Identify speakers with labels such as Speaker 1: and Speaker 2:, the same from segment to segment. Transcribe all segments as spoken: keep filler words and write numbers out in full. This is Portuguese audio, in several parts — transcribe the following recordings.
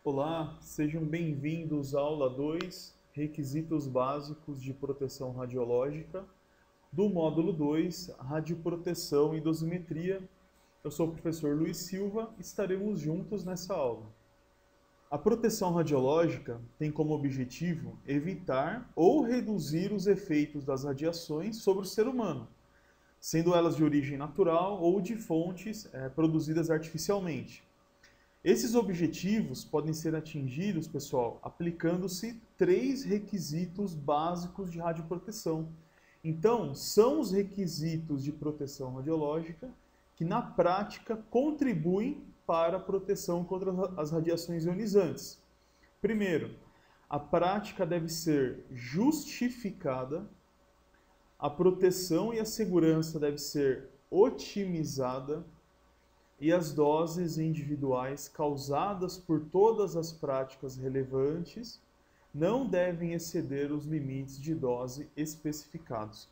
Speaker 1: Olá, sejam bem-vindos à aula dois, Requisitos Básicos de Proteção Radiológica, do módulo dois, Radioproteção e Dosimetria. Eu sou o professor Luiz Silva e estaremos juntos nessa aula. A proteção radiológica tem como objetivo evitar ou reduzir os efeitos das radiações sobre o ser humano, sendo elas de origem natural ou de fontes é, produzidas artificialmente. Esses objetivos podem ser atingidos, pessoal, aplicando-se três requisitos básicos de radioproteção. Então, são os requisitos de proteção radiológica que, na prática, contribuem para a proteção contra as radiações ionizantes. Primeiro, a prática deve ser justificada, a proteção e a segurança deve ser otimizada, e as doses individuais causadas por todas as práticas relevantes não devem exceder os limites de dose especificados.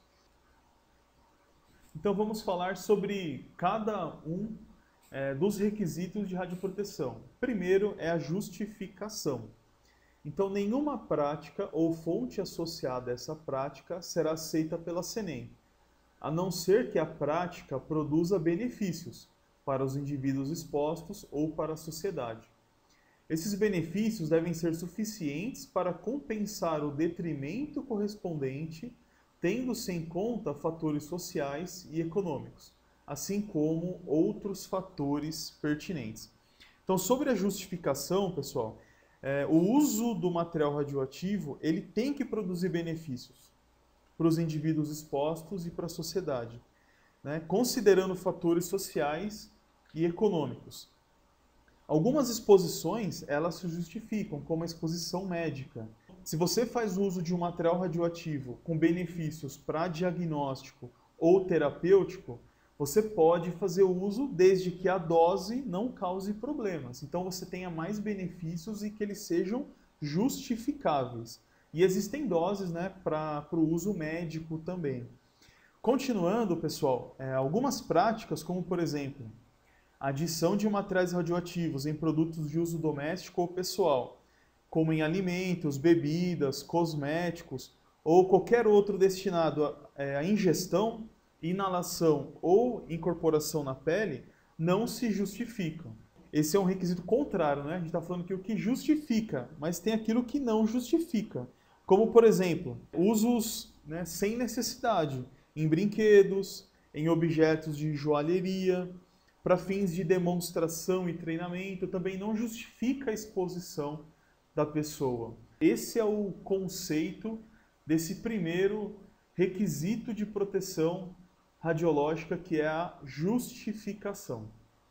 Speaker 1: Então vamos falar sobre cada um é, dos requisitos de radioproteção. Primeiro é a justificação. Então nenhuma prática ou fonte associada a essa prática será aceita pela SENEM, a não ser que a prática produza benefícios para os indivíduos expostos ou para a sociedade. Esses benefícios devem ser suficientes para compensar o detrimento correspondente, tendo-se em conta fatores sociais e econômicos, assim como outros fatores pertinentes. Então, sobre a justificação, pessoal, é, o uso do material radioativo ele tem que produzir benefícios para os indivíduos expostos e para a sociedade, né, considerando fatores sociais e econômicos. Algumas exposições, elas se justificam, como a exposição médica. Se você faz uso de um material radioativo com benefícios para diagnóstico ou terapêutico, você pode fazer uso desde que a dose não cause problemas. Então você tenha mais benefícios e que eles sejam justificáveis. E existem doses, né, para o uso médico também. Continuando, pessoal, é, algumas práticas, como por exemplo, a adição de materiais radioativos em produtos de uso doméstico ou pessoal, como em alimentos, bebidas, cosméticos ou qualquer outro destinado à ingestão, inalação ou incorporação na pele, não se justificam. Esse é um requisito contrário, né? A gente está falando que o que justifica, mas tem aquilo que não justifica. Como, por exemplo, usos, né, sem necessidade, em brinquedos, em objetos de joalheria, para fins de demonstração e treinamento, também não justifica a exposição da pessoa. Esse é o conceito desse primeiro requisito de proteção radiológica, que é a justificação.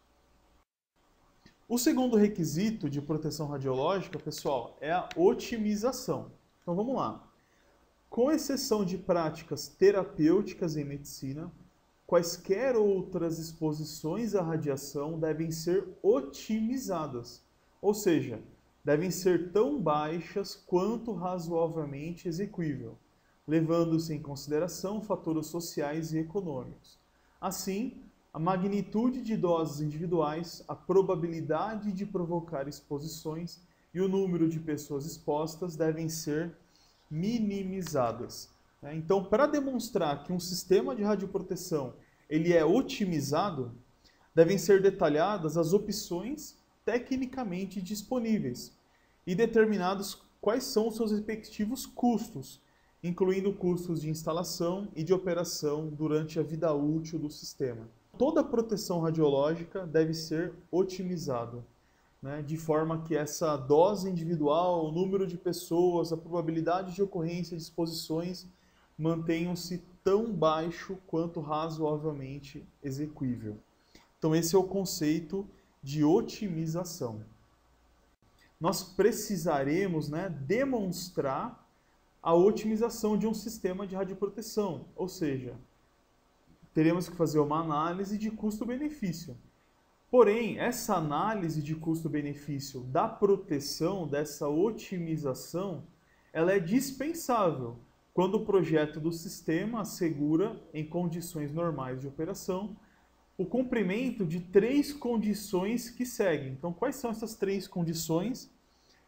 Speaker 1: O segundo requisito de proteção radiológica, pessoal, é a otimização. Então vamos lá. Com exceção de práticas terapêuticas em medicina, quaisquer outras exposições à radiação devem ser otimizadas, ou seja, devem ser tão baixas quanto razoavelmente exequível, levando-se em consideração fatores sociais e econômicos. Assim, a magnitude de doses individuais, a probabilidade de provocar exposições e o número de pessoas expostas devem ser minimizadas. Então, para demonstrar que um sistema de radioproteção ele é otimizado, devem ser detalhadas as opções tecnicamente disponíveis e determinados quais são os seus respectivos custos, incluindo custos de instalação e de operação durante a vida útil do sistema. Toda proteção radiológica deve ser otimizada, né, de forma que essa dose individual, o número de pessoas, a probabilidade de ocorrência de exposições mantenham-se tão baixo quanto razoavelmente exequível. Então esse é o conceito de otimização. Nós precisaremos, né, demonstrar a otimização de um sistema de radioproteção, ou seja, teremos que fazer uma análise de custo-benefício. Porém, essa análise de custo-benefício da proteção, dessa otimização, ela é dispensável quando o projeto do sistema assegura, em condições normais de operação, o cumprimento de três condições que seguem. Então, quais são essas três condições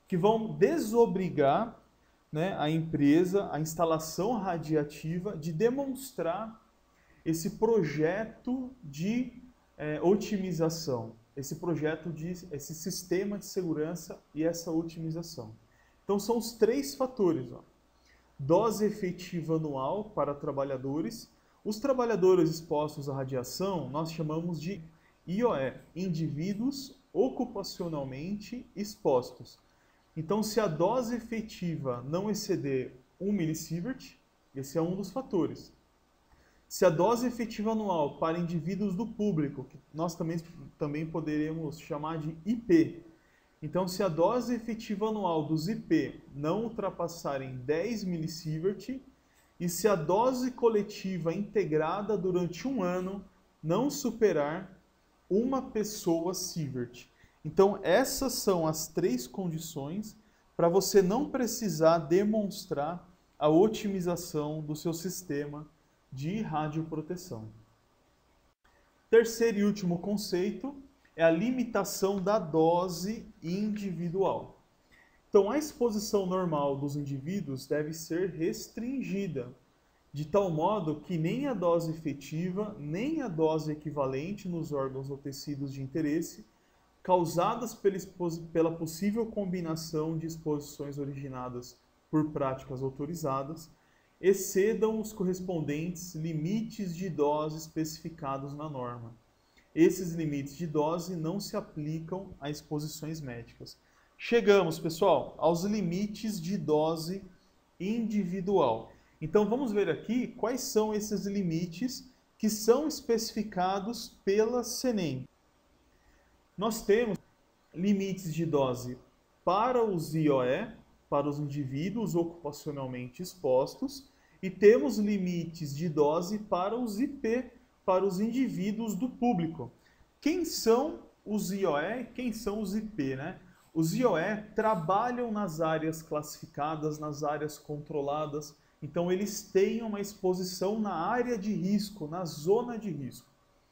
Speaker 1: que vão desobrigar, né, a empresa, a instalação radiativa, de demonstrar esse projeto de é, otimização, esse projeto de esse sistema de segurança e essa otimização. Então são os três fatores, ó. Dose efetiva anual para trabalhadores. Os trabalhadores expostos à radiação nós chamamos de I O E, indivíduos ocupacionalmente expostos. Então, se a dose efetiva não exceder um milisievert, esse é um dos fatores. Se a dose efetiva anual para indivíduos do público, que nós também, também poderíamos chamar de I P, então se a dose efetiva anual dos I P não ultrapassarem dez milisievert, e se a dose coletiva integrada durante um ano não superar uma pessoa sievert. Então, essas são as três condições para você não precisar demonstrar a otimização do seu sistema de radioproteção. Terceiro e último conceito é a limitação da dose individual. Então, a exposição normal dos indivíduos deve ser restringida, de tal modo que nem a dose efetiva, nem a dose equivalente nos órgãos ou tecidos de interesse causadas pela possível combinação de exposições originadas por práticas autorizadas, excedam os correspondentes limites de dose especificados na norma. Esses limites de dose não se aplicam a exposições médicas. Chegamos, pessoal, aos limites de dose individual. Então vamos ver aqui quais são esses limites que são especificados pela CENEM. Nós temos limites de dose para os I O E, para os indivíduos ocupacionalmente expostos, e temos limites de dose para os I P, para os indivíduos do público. Quem são os I O E e quem são os I P, né? Os I O E trabalham nas áreas classificadas, nas áreas controladas, então eles têm uma exposição na área de risco, na zona de risco.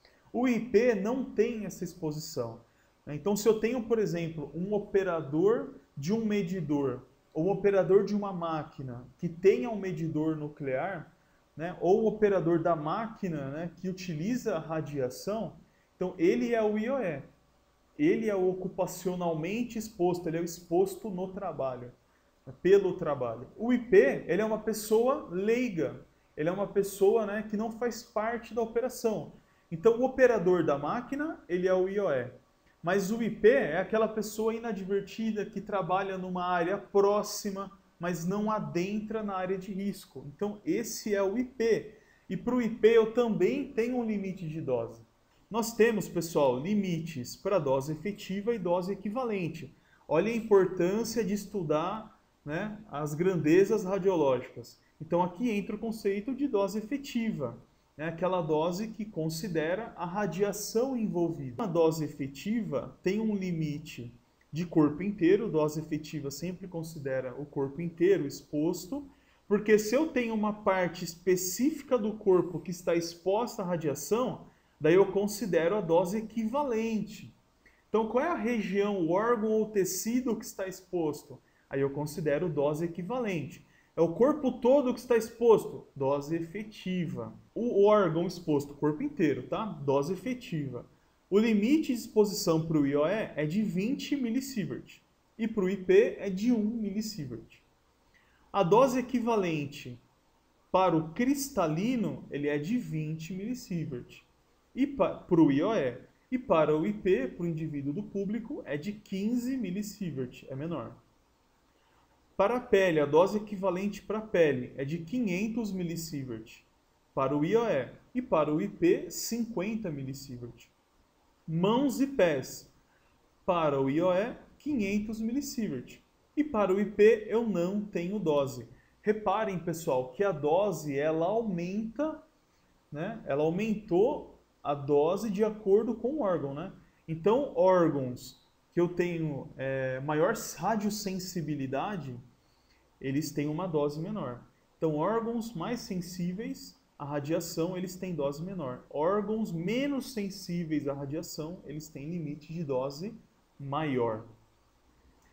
Speaker 1: O I P não tem essa exposição. Então, se eu tenho, por exemplo, um operador de um medidor, ou um operador de uma máquina que tenha um medidor nuclear, né, ou um operador da máquina, né, que utiliza a radiação, então ele é o I O E. Ele é o ocupacionalmente exposto, ele é o exposto no trabalho, pelo trabalho. O I P, ele é uma pessoa leiga, ele é uma pessoa, né, que não faz parte da operação. Então, o operador da máquina, ele é o I O E. Mas o I P é aquela pessoa inadvertida que trabalha numa área próxima, mas não adentra na área de risco. Então, esse é o I P. E para o I P eu também tenho um limite de dose. Nós temos, pessoal, limites para dose efetiva e dose equivalente. Olha a importância de estudar, né, as grandezas radiológicas. Então, aqui entra o conceito de dose efetiva. É aquela dose que considera a radiação envolvida. Uma dose efetiva tem um limite de corpo inteiro, dose efetiva sempre considera o corpo inteiro exposto, porque se eu tenho uma parte específica do corpo que está exposta à radiação, daí eu considero a dose equivalente. Então, qual é a região, o órgão ou tecido que está exposto? Aí eu considero dose equivalente. É o corpo todo que está exposto, dose efetiva. O órgão exposto, o corpo inteiro, tá? Dose efetiva. O limite de exposição para o I O E é de vinte milisievert e para o I P é de um milisievert. A dose equivalente para o cristalino ele é de vinte milisievert e para o I O E. E para o I P, para o indivíduo do público, é de quinze milisievert, é menor. Para a pele, a dose equivalente para a pele é de quinhentos milisievert para o I O E e para o I P, cinquenta milisievert. Mãos e pés, para o I O E, quinhentos milisievert e para o I P eu não tenho dose. Reparem, pessoal, que a dose ela aumenta, né? Ela aumentou a dose de acordo com o órgão, né? Então, órgãos que eu tenho é, maior radiosensibilidade, eles têm uma dose menor. Então, órgãos mais sensíveis à radiação, eles têm dose menor. Órgãos menos sensíveis à radiação, eles têm limite de dose maior.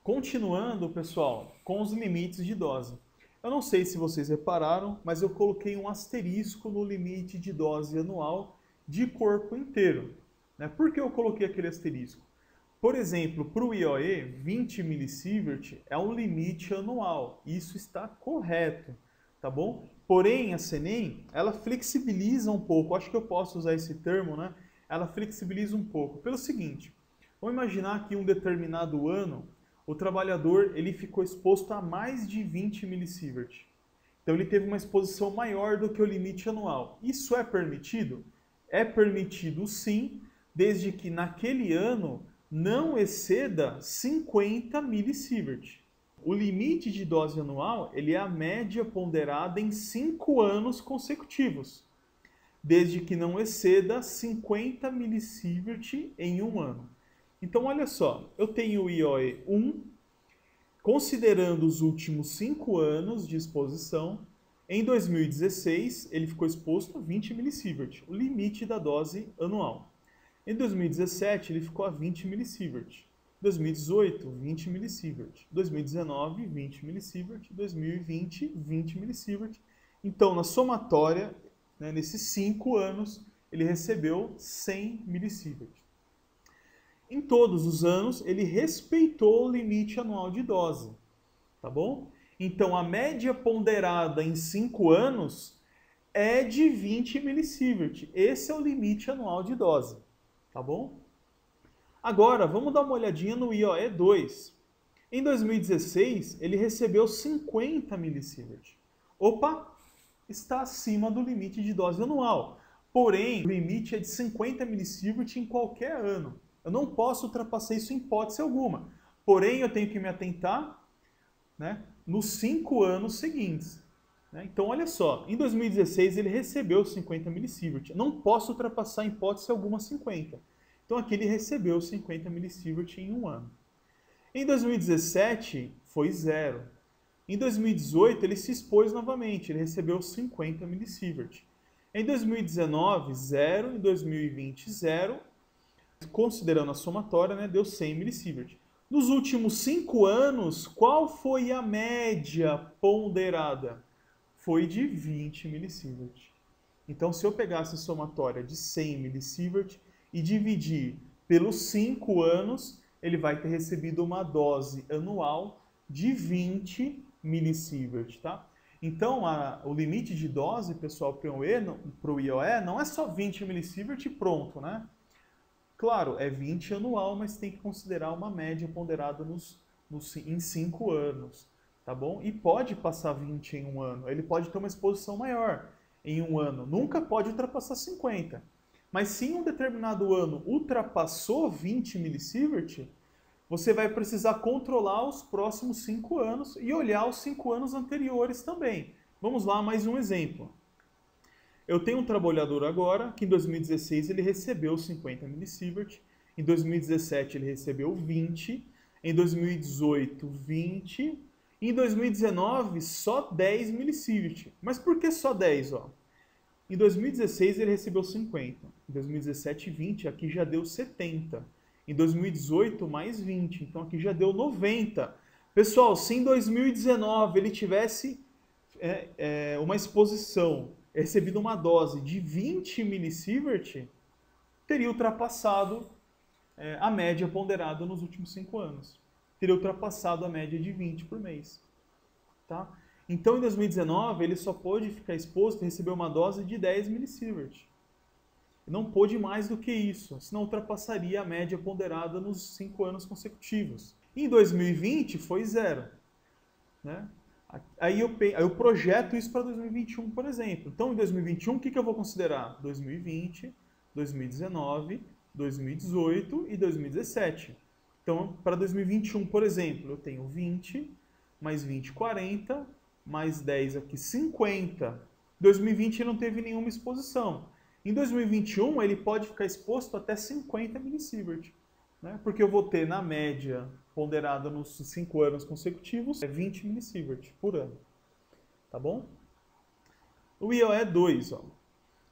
Speaker 1: Continuando, pessoal, com os limites de dose. Eu não sei se vocês repararam, mas eu coloquei um asterisco no limite de dose anual de corpo inteiro. Né? Por que eu coloquei aquele asterisco? Por exemplo, para o I O E, vinte milisievert é um limite anual. Isso está correto, tá bom? Porém, a CENEM, ela flexibiliza um pouco. Acho que eu posso usar esse termo, né? Ela flexibiliza um pouco. Pelo seguinte, vamos imaginar que em um determinado ano, o trabalhador ele ficou exposto a mais de vinte milisievert. Então ele teve uma exposição maior do que o limite anual. Isso é permitido? É permitido sim, desde que naquele ano não exceda cinquenta milisievert. O limite de dose anual ele é a média ponderada em cinco anos consecutivos, desde que não exceda cinquenta milisievert em um ano. Então, olha só, eu tenho o I O E um, considerando os últimos cinco anos de exposição, em dois mil e dezesseis ele ficou exposto a vinte milisievert, o limite da dose anual. Em dois mil e dezessete ele ficou a vinte milisievert, dois mil e dezoito, vinte milisievert, dois mil e dezenove, vinte milisievert, dois mil e vinte, vinte milisievert. Então, na somatória, né, nesses cinco anos, ele recebeu cem milisievert. Em todos os anos, ele respeitou o limite anual de dose, tá bom? Então, a média ponderada em cinco anos é de vinte milisievert. Esse é o limite anual de dose, tá bom? Agora, vamos dar uma olhadinha no I O E dois. Em dois mil e dezesseis, ele recebeu cinquenta milisievert. Opa, está acima do limite de dose anual. Porém, o limite é de cinquenta milisievert em qualquer ano. Eu não posso ultrapassar isso em hipótese alguma. Porém, eu tenho que me atentar, né, nos cinco anos seguintes. Né? Então, olha só, em dois mil e dezesseis ele recebeu cinquenta milisievert. Eu não posso ultrapassar em hipótese alguma cinquenta. Então, aqui ele recebeu cinquenta milisievert em um ano. Em dois mil e dezessete, foi zero. Em dois mil e dezoito, ele se expôs novamente, ele recebeu cinquenta milisievert. Em dois mil e dezenove, zero. Em dois mil e vinte, zero. Considerando a somatória, né, deu cem milisievert. Nos últimos cinco anos, qual foi a média ponderada? Foi de vinte milisievert. Então, se eu pegasse a somatória de cem milisievert e dividir pelos cinco anos, ele vai ter recebido uma dose anual de vinte milisievert, tá? Então, a, o limite de dose, pessoal, para o I O E não é só vinte milisievert e pronto, né? Claro, é vinte anual, mas tem que considerar uma média ponderada nos, nos, em cinco anos, tá bom? E pode passar vinte em um ano, ele pode ter uma exposição maior em um ano, nunca pode ultrapassar cinquenta. Mas se em um determinado ano ultrapassou vinte milisievert, você vai precisar controlar os próximos cinco anos e olhar os cinco anos anteriores também. Vamos lá, mais um exemplo. Eu tenho um trabalhador agora que em dois mil e dezesseis ele recebeu cinquenta milisievert, em dois mil e dezessete ele recebeu vinte, em dois mil e dezoito vinte, e em dois mil e dezenove só dez milisievert. Mas por que só dez? Ó? Em dois mil e dezesseis ele recebeu cinquenta, em dois mil e dezessete vinte, aqui já deu setenta, em dois mil e dezoito mais vinte, então aqui já deu noventa. Pessoal, se em dois mil e dezenove ele tivesse é, é, uma exposição, recebido uma dose de vinte milisievert, teria ultrapassado é, a média ponderada nos últimos cinco anos. Teria ultrapassado a média de vinte por mês. Tá? Então, em dois mil e dezenove, ele só pôde ficar exposto e receber uma dose de dez milisievert. Não pôde mais do que isso, senão ultrapassaria a média ponderada nos cinco anos consecutivos. Em dois mil e vinte, foi zero. Né? Aí eu, aí eu projeto isso para dois mil e vinte e um, por exemplo. Então, em dois mil e vinte e um, o que, que eu vou considerar? dois mil e vinte, dois mil e dezenove, dois mil e dezoito e dois mil e dezessete. Então, para dois mil e vinte e um, por exemplo, eu tenho vinte, mais vinte, quarenta, mais dez aqui, cinquenta. dois mil e vinte não teve nenhuma exposição. Em dois mil e vinte e um, ele pode ficar exposto até cinquenta milisievert. Né? Porque eu vou ter, na média ponderada nos cinco anos consecutivos, é vinte milisievert por ano. Tá bom? O I O E dois, ó.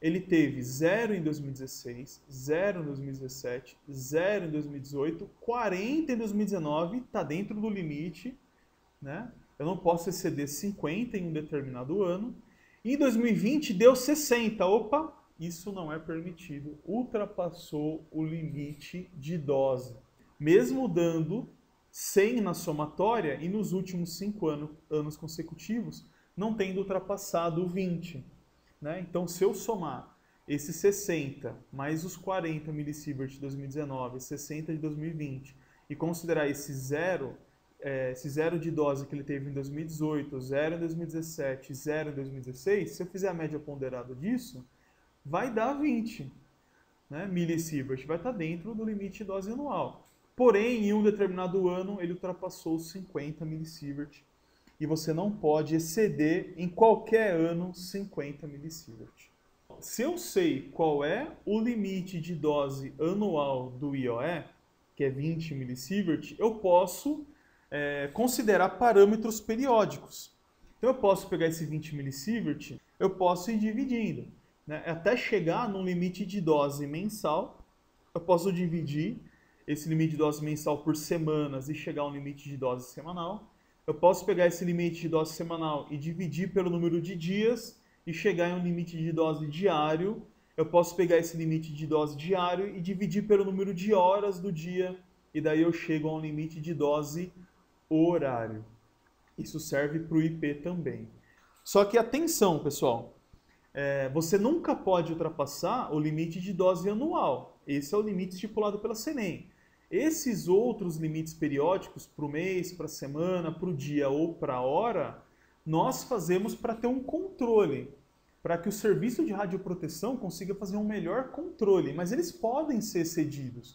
Speaker 1: ele teve zero em dois mil e dezesseis, zero em dois mil e dezessete, zero em dois mil e dezoito, quarenta em dois mil e dezenove, está dentro do limite, né? Eu não posso exceder cinquenta em um determinado ano. E em dois mil e vinte deu sessenta. Opa, isso não é permitido. Ultrapassou o limite de dose. Mesmo dando cem na somatória e nos últimos cinco anos, anos consecutivos, não tendo ultrapassado o vinte. Né? Então, se eu somar esses sessenta mais os quarenta milisievert de dois mil e dezenove, sessenta de dois mil e vinte, e considerar esse zero, é, esse zero de dose que ele teve em dois mil e dezoito, zero em dois mil e dezessete, zero em dois mil e dezesseis, se eu fizer a média ponderada disso, vai dar vinte, né? milisievert, vai estar dentro do limite de dose anual. Porém, em um determinado ano, ele ultrapassou os cinquenta milisievert. E você não pode exceder em qualquer ano cinquenta milisievert. Se eu sei qual é o limite de dose anual do I O E, que é vinte milisievert, eu posso é, considerar parâmetros periódicos. Então eu posso pegar esse vinte milisievert, eu posso ir dividindo, né? Até chegar num limite de dose mensal, eu posso dividir esse limite de dose mensal por semanas e chegar a um limite de dose semanal. Eu posso pegar esse limite de dose semanal e dividir pelo número de dias e chegar em um limite de dose diário. Eu posso pegar esse limite de dose diário e dividir pelo número de horas do dia e daí eu chego a um limite de dose horário. Isso serve para o I P também. Só que atenção, pessoal, é, você nunca pode ultrapassar o limite de dose anual. Esse é o limite estipulado pela CENEM. Esses outros limites periódicos, para o mês, para a semana, para o dia ou para a hora, nós fazemos para ter um controle, para que o serviço de radioproteção consiga fazer um melhor controle, mas eles podem ser excedidos.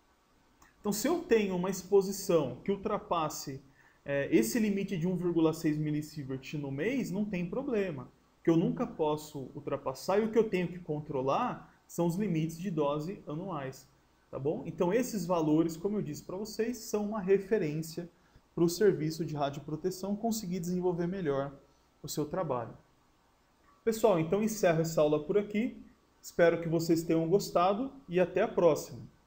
Speaker 1: Então, se eu tenho uma exposição que ultrapasse é, esse limite de um vírgula seis milisievert no mês, não tem problema. O que eu nunca posso ultrapassar e o que eu tenho que controlar são os limites de dose anuais. Tá bom? Então esses valores, como eu disse para vocês, são uma referência para o serviço de radioproteção conseguir desenvolver melhor o seu trabalho. Pessoal, então encerro essa aula por aqui. Espero que vocês tenham gostado e até a próxima.